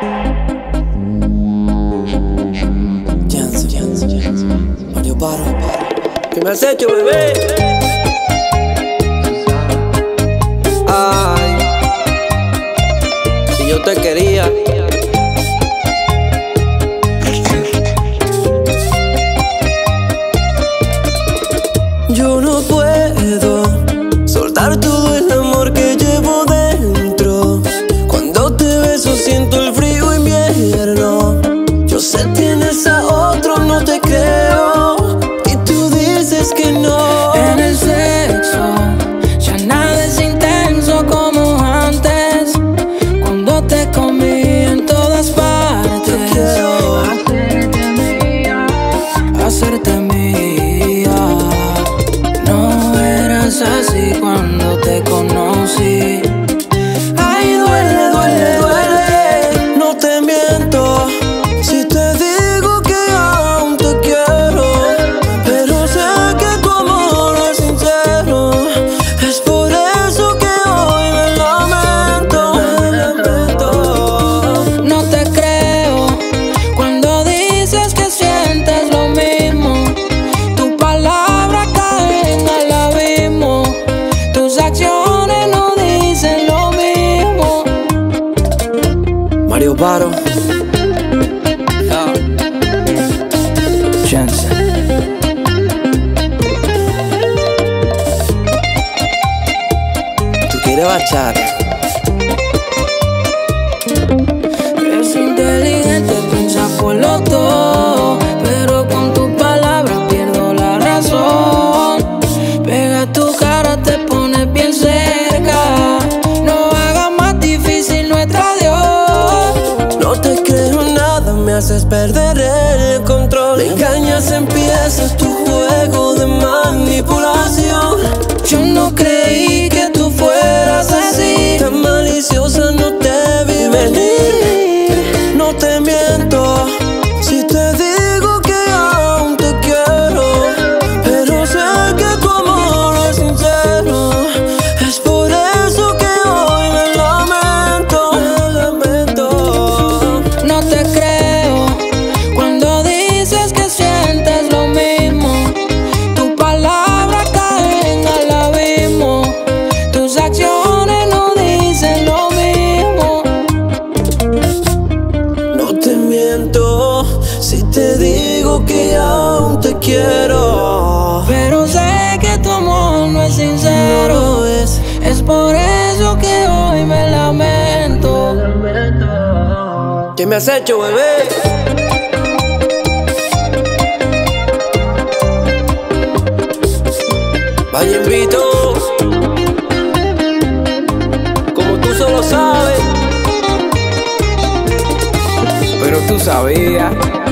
Mario Paro. ¿Qué me has hecho, bebé? Ay, si yo te quería. Yo no puedo soltar todo el amor que llevo dentro. Cuando te beso siento el frío invierno. Yo sé tienes a otro, no te creo. Y tú dices que no. En el sexo ya nada es intenso como antes. Cuando te comí en todas partes. Yo quiero hacerte mía, hacerte mía. No eras así cuando te conocí. Ay, duele, duele, duele. No te miento si te digo que aún te quiero, pero sé que tu amor no es sincero. Es por eso que hoy me lamento, me lamento. No te creo cuando dices que sientes lo mismo. Tus palabras caen al abismo. Tus acciones no dicen lo mismo. Mario Paro. Chance. ¿Tú quieres bachata? Es inteligente, piensa por los dos, pero con tus palabras pierdo la razón. Pega tu cara, te pones bien cerca. No hagas más difícil nuestro adiós. No te creo nada, me haces perder el control. Me engañas, empiezas tu juego de manipulación. Yo no creí que tú fueras así. Tan maliciosa no te vi venir. No te miento si te digo que aún te quiero, pero sé que tu amor no es sincero. Es por eso que hoy me lamento, me lamento. No te creo cuando dices que sientes lo mismo. Tus palabras caen al abismo. Tus acciones no dicen lo mismo. No te miento si te digo que aún te quiero, Pero sé que tu amor no es sincero. no lo es. Es por eso que hoy me lamento. ¿Qué me has hecho, bebé? Vaya invito, como tú solo sabes. Pero tú sabías.